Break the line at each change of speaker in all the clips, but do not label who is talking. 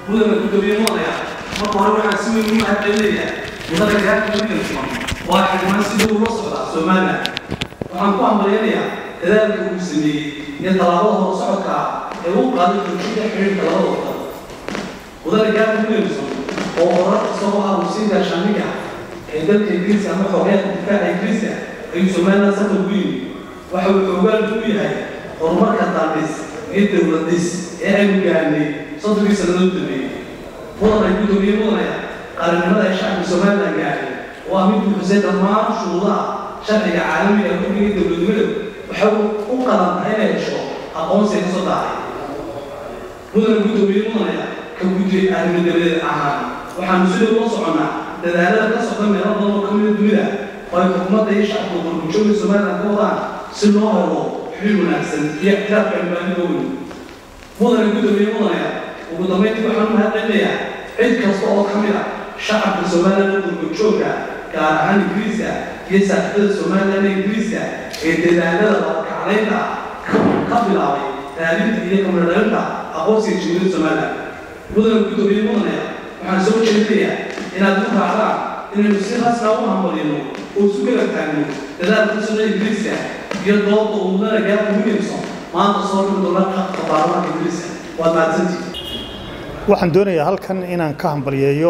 مدن الكتبية مضيعة مطور واحد سوي من الدنيا مدن الجهات المدن واحد ما سوي وصل سومانا وحنقوم بالينيا كذلك المسلمين يطلعوه وصعدك يوقع الكتبية حين طلعوه مدن الجهات المدن وورق صوها مسيدة شامية دولة إنجليزيا أما حرية الدفاع إنجليزيا أي سومانا سنوين وحول عقال دويها ورمك التعبيس يد ولديس أي مكاني صدري سنوات الدنيا والله يقولوا لي والله قال لماذا الشعب السومالي يعني وأمين حسين أمام شروطها شرعية عالمية يقول لي يد ولديس وحول أقرن هنا يشوف أقوم سيد صداعي مدن يقولوا لي والله كوجي أهل من دولة أعمال وحنسير وصعنا تداعى كسر من الله وكمل الدنيا ويحكمت يشعب وشوف السومالي أقوى سنوه حلو نفسه يكتب عن دول مدن يقولوا لي والله وقدمت بحرم هالدنيا عند كسر كاملة شعب السومالي والجوجا كان إنجليزيا يسافر السومالي إنجليزيا يتداعى كعلينا قبل عليه تعليم تجيكم من الرجال أقوسي تشيل السومالي مدن يقولوا لي والله وحنسوي شيء إن أدوك على إن المسيرة سوا هم بلينو وسوكر الثاني تداعى السومالي إنجليزيا يضغط ومدن جاب ويلسون ما تصور من دولار قطارات إنجليزيا وبعدين
waxaan doonayaa halkan inaan ka hambaliyeeyo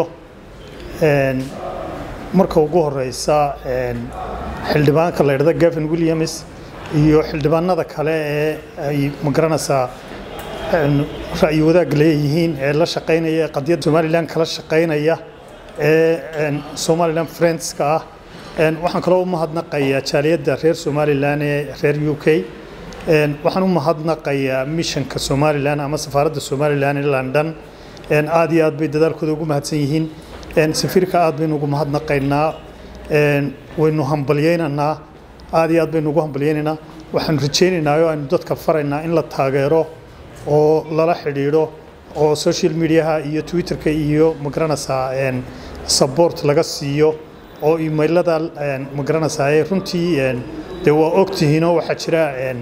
marka ugu horeysa xildhibaanka la yiraahdo Gavin Williams iyo xildhibaanada kale ee ay magaranaysa ra'yi wadaag leeyihiin ee la shaqeynaya qadiyadda Somaliland kala shaqeynaya ee Somaliland Friends ka ah waxaan kaloo u mahadnaqayaa jaaliyadda reer Somaliland ee reer UK waxaan u mahadnaqayaa missionka Somaliland ama safaaradda Somaliland ee London aad iyo aad bay dadaalkooda ugu mahadsan yihiin safiirka aad baynu ugu mahadnaqaynaa waynu hambalyeynaa aad iyo aad baynu ugu hambalyeynaa waxaan rajaynaynaa oo aynu dadka faraynaa in la taageero oo lala xiriiro oo social media iyo Twitterka iyo magaranaysa support laga siiyo oo emailada magaranaysa ay runtii de waa ogtihiin waxa jira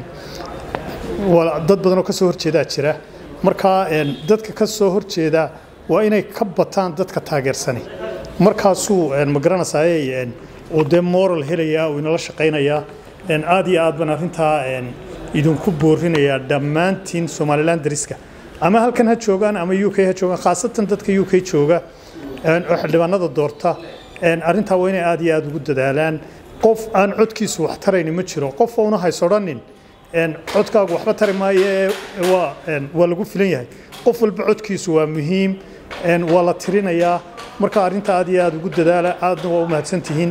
dad badan oo ka soo horjeeda jira marka dadka ka soo horjeeda waa inay ka bataan dadka taageersan markaasuu magaranaysa ay oo de moral helaya oo inala shaqeynaya aad iyo aad baan arinta idinku boorinaya dhammaantiin Somaliland dariska ama halkan ha joogan ama UK ha joogan khaasatan dadka UK jooga oo xildhibaanada doorta arinta waa inay aad iyo aad ugu dadaalaan qof aan codkiisu wax tarayni ma jiro qof oo haysoodhanin codkaagu waxba tari maayo waa lagu filan yahay qof walba codkiisu waa muhiim waa la tirinayaa marka arinta aad iyo aad ugu dadaala aadna waa u mahadsantihiin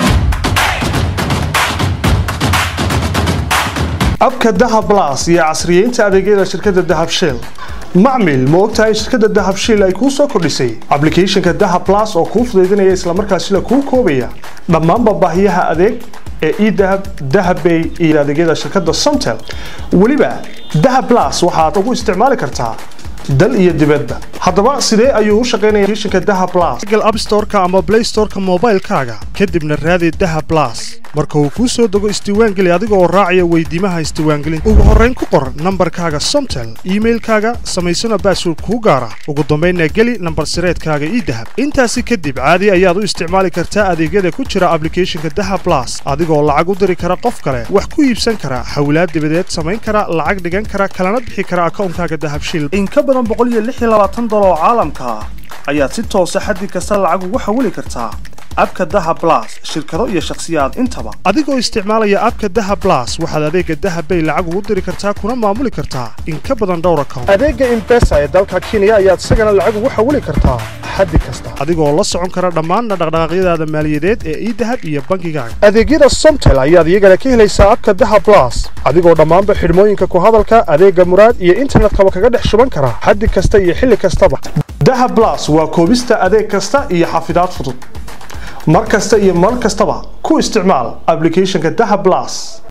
abka Dahab Plus iyo casriyeynta adeegyada shirkadda Dahab Shell macmiil ma ogtahay shirkadda Dahab Shell ay ku soo kordhisay application-ka Dahab Plus oo kuu fududeynaya isla markaasina kuu koobaya dhammaan baahiyaha adeeg ee e-Dahab, Dahab Pay iyo adeegyada shirkadda Somtel waliba Dahab Plus waxaad ugu isticmaali kartaa dal iyo dibadda haddaba sidee ayuu u shaqeynayaa application-ka Dahab Plus Google App Store-ka ama Play Store-ka mobile-kaaga kadibna raadi Dahab Plus marka uu ku soo dago isdiiwaangeli adiga oo raacaya weydiimaha isdiiwaangelinta ugu horreyn ku qor nambarkaaga Somtel emailkaaga samaysana password ku gaara ugu dambeynna geli nambar sireedkaaga e-Dahab intaasi kadib caadi ayaad u isticmaali kartaa adeegyada ku jira application-ka Dahab Plus adigoo lacag u diri kara qof kale wax ku iibsan kara xawlaad dibadeed samayn kara lacag dhigan kara kalana bixi kara account-kaaga Dahab Shell in ka badan $126 oo caalamka ayaad si toos ah xaddi kasta lacag ugu xawili kartaa abka Dahab Plus shirkado iyo shakhsiyaad intaba adigoo isticmaalaya abka Dahab Plus waxaad adeega Dahab Pay lacag ugu diri kartaa kuna maamuli kartaa in ka badan dhowr account adeega M-Pesa ee dalka Kenya ayaad isagana lacag ugu xawili kartaa xaddi kasta adigoo la socon kara dhammaan dhaqdhaqaaqyadaada maaliyadeed ee e-Dahab iyo bangigaaga adeegyada Somtel ayaad iyagana ka helaysaa abka Dahab Plus adigoo dhammaanba xidhmooyinka ku hadalka adeega muraad iyo internetka kaga dhex shuban kara xaddi kasta iyo xilli kastaba Dahab Plus waa koobista adeeg kasta iyo xafidaad fudud markasta iyo mar kastaba ku isticmaal application-ka Dahab Plus